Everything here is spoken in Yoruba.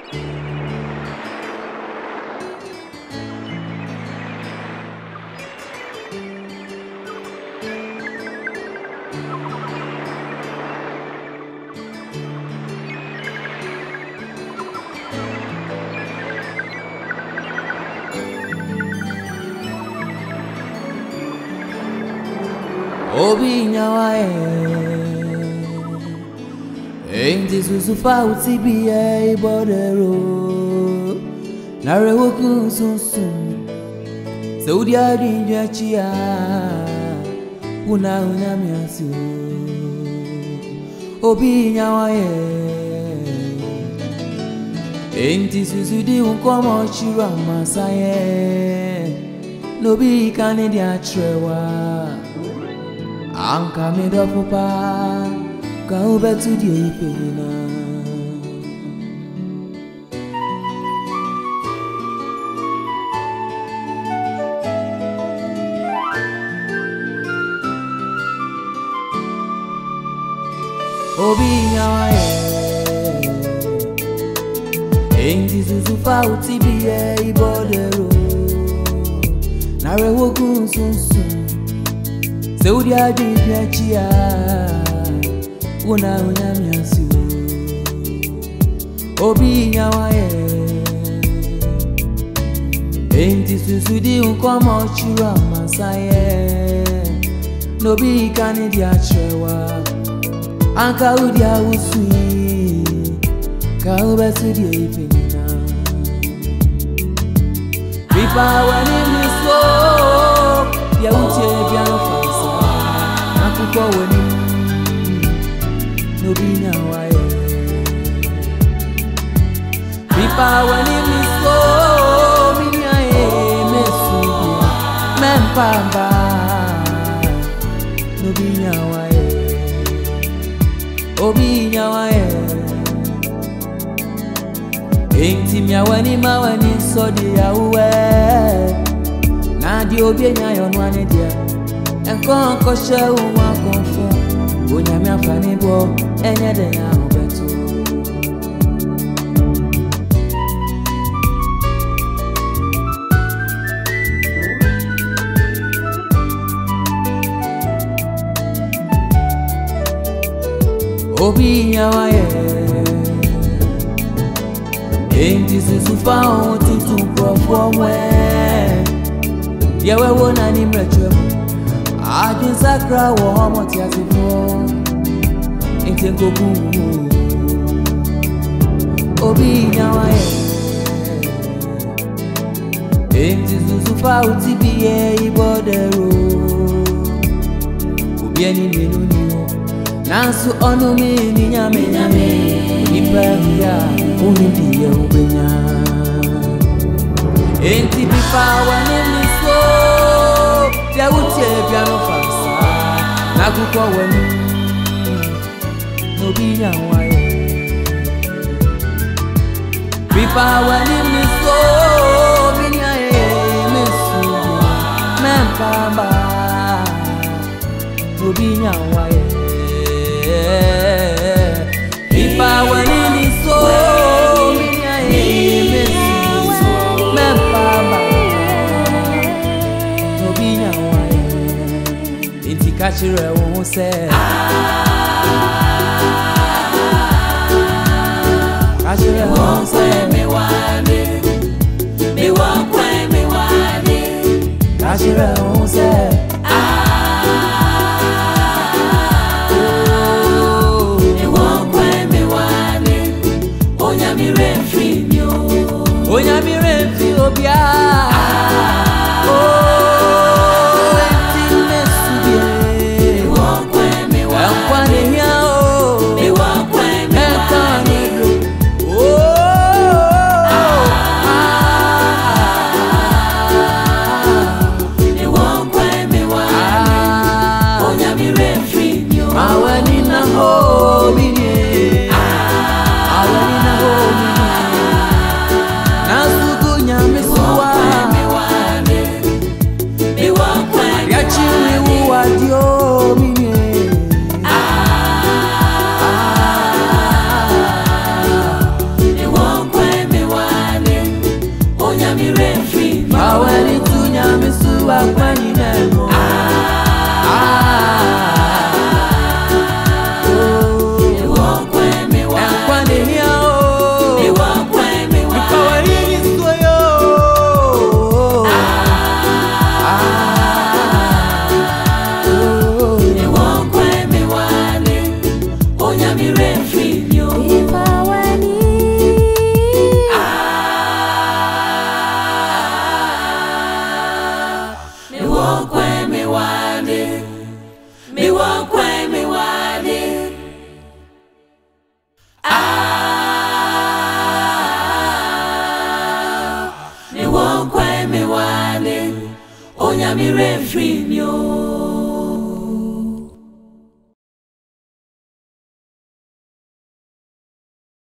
Obi nyawae Enti susufa utibie ibodero Narewoku sunsun Saudi Arabia chia Una miasu Obi nyawae Enti susudi unkomo chira masaye Nobi kanedi atrewa Anka me do papa ka ubetu die ipena Obi nyawae Enti susufa utibie ibodero Narewoku sunsun Saudi Arabia chia Una miasu Obi nyawae Enti susudi unkomo chura masaye Nobi kanedi atrewa Anka udia usui Ka ubetu die ipena Pipa wani miso Ya uche biano fansa Nakuko wani Nobi nyawae Pipa wani miso Minyae mesu Mempamba Nobi nyawae Obi nyawae Enti miyawani mawani sodi ya uwe Nadi obi nyayo nwane dia Enko she uwa konfo Onyame afani bo enye de ya obeto Obi nyawae Enti susufa otutu profo mwe Yewe wona ni mretwe Ajun sakra wo homo ti asifo Enti ngoku Obi nyawae Enti susufa utibie ibodero Obi eni menu niwo Nansu onu mi ni nyame Iperia unidiye ubenya Enti bifa wani miso Ya uche biano fansa Nakuko wani Nobi nyawae Bifa wani miso Minyae mesu Mempamba Nobi nyawae Pipa wani miso Minyae mesu Mempamba Nobi nyawae Enti kachire won se Kachire won se me wane Kachire won se Onyami refi obia Oh enti mesubie me Enkwane ya o Enkwane do Oh free you. If I were me, me walk where me want it. Me walk where me want it. Me walk where me want it. Onya mi free you.